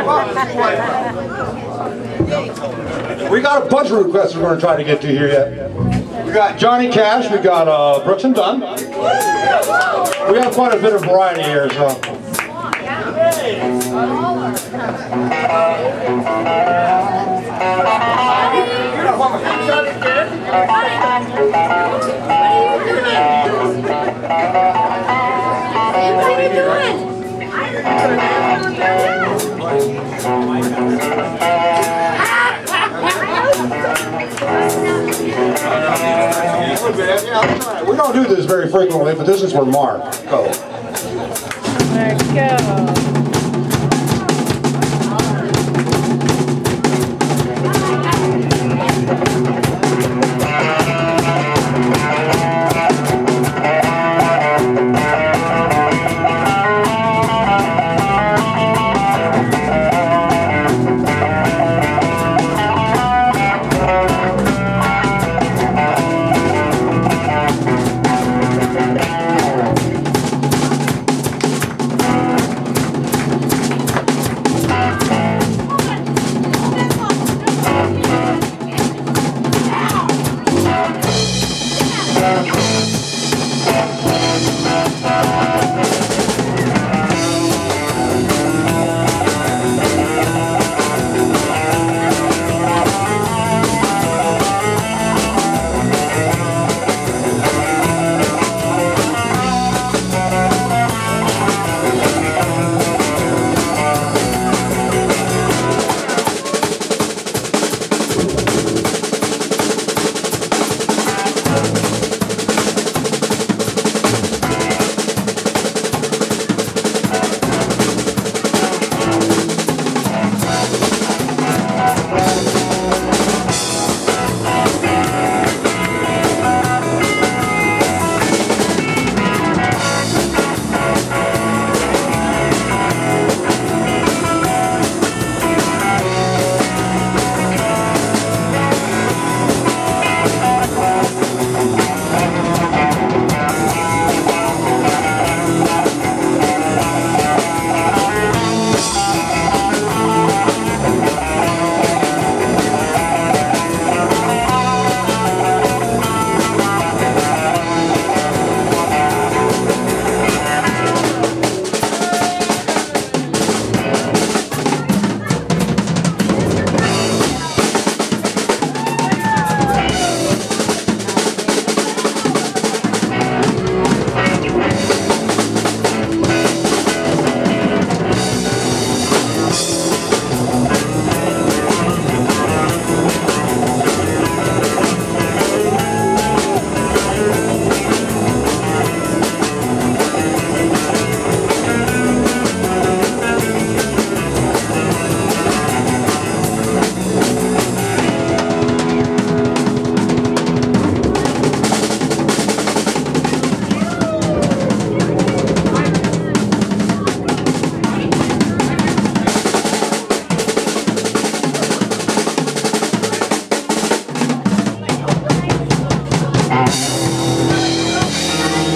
We got a bunch of requests we're going to try to get to here yet. We got Johnny Cash, we got Brooks and Dunn. We have quite a bit of variety here, so. We don't do this very frequently, but this is where Mark goes. Let's go.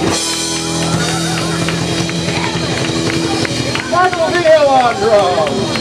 Vigil on drums.